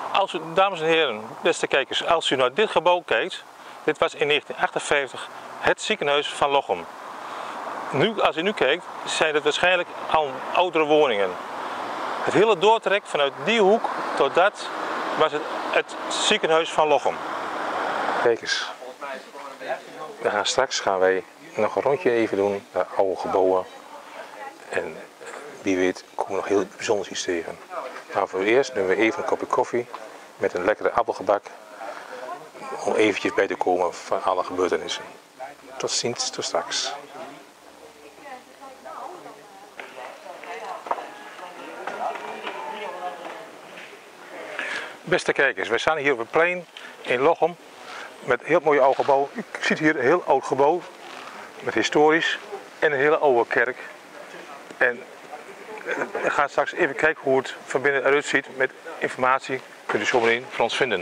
Dames en heren, beste kijkers, als u naar dit gebouw kijkt, dit was in 1958 het ziekenhuis van Lochem. Nu, als u nu kijkt, zijn het waarschijnlijk al oudere woningen. Het hele doortrek vanuit die hoek tot dat was het ziekenhuis van Lochem. Kijk eens, straks gaan wij nog een rondje even doen naar oude gebouwen. En wie weet komen we nog heel bijzonders iets tegen. Maar voor eerst doen we even een kopje koffie met een lekkere appelgebak. Om eventjes bij te komen van alle gebeurtenissen. Tot ziens, tot straks. Beste kijkers, wij staan hier op het plein in Lochem met een heel mooi oud gebouw. U ziet hier een heel oud gebouw met historisch en een hele oude kerk. En we gaan straks even kijken hoe het van binnen eruit ziet. Met informatie kunt u zo meteen van ons vinden.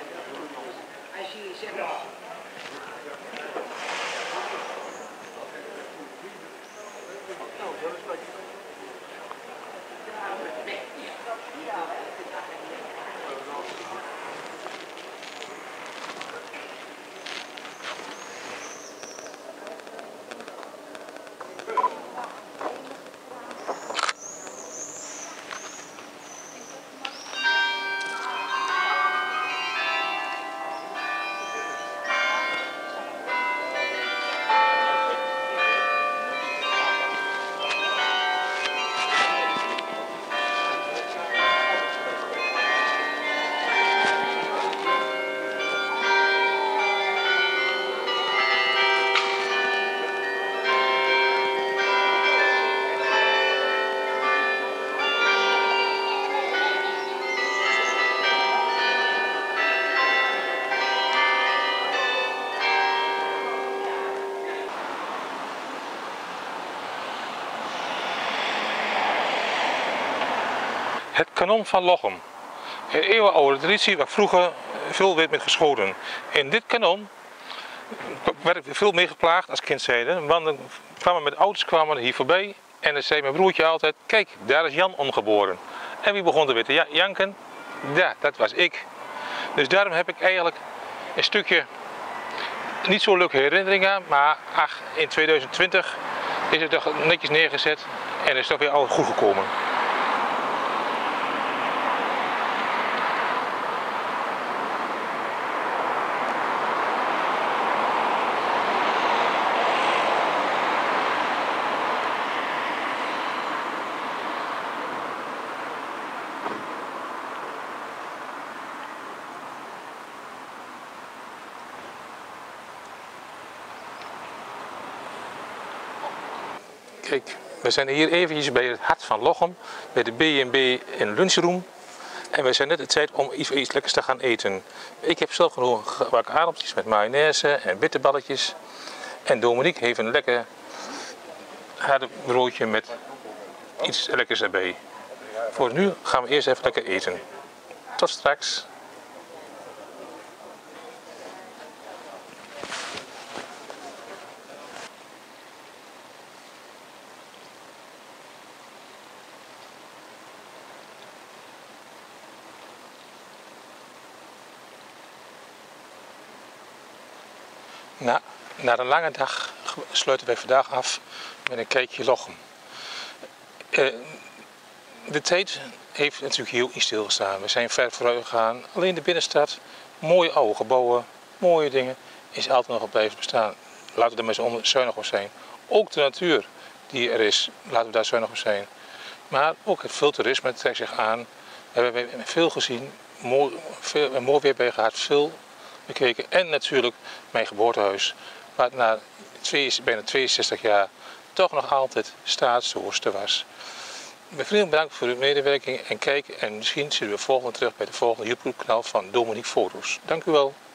Het kanon van Lochem. Een eeuwenoude traditie waar vroeger veel werd met geschoten. In dit kanon werd ik veel mee geplaagd als kind zeiden. Want dan kwamen met auto's hier voorbij. En dan zei mijn broertje altijd, kijk, daar is Jan omgeboren. En wie begon er weer te janken? Ja, dat was ik. Dus daarom heb ik eigenlijk een stukje niet zo leuke herinneringen aan. Maar ach, in 2020 is het toch netjes neergezet. En is het toch weer al goed gekomen. Kijk, we zijn hier eventjes bij het hart van Lochem, bij de B&B in Lunchroom. En we zijn net het tijd om iets lekkers te gaan eten. Ik heb zelf genoeg gebakken aardappeltjes met mayonaise en bitterballetjes. En Dominique heeft een lekker harde broodje met iets lekkers erbij. Voor nu gaan we eerst even lekker eten. Tot straks. Na een lange dag sluiten wij vandaag af met een kijkje Lochem. De tijd heeft natuurlijk heel iets stilgestaan. We zijn ver vooruit gegaan. Alleen de binnenstad, mooie oude gebouwen, mooie dingen, is altijd nog blijven bestaan. Laten we er maar zo zuinig op zijn. Ook de natuur die er is, laten we daar zuinig op zijn. Maar ook het veel toerisme trekt zich aan. We hebben veel gezien, mooi weer bij gehad, veel bekeken. En natuurlijk mijn geboortehuis, waar na bijna 62 jaar toch nog altijd staat zoals het was. Vriendelijk bedankt voor uw medewerking en kijk, en misschien zien we volgende terug bij de volgende YouTube-kanaal van Dominique Foto's. Dank u wel.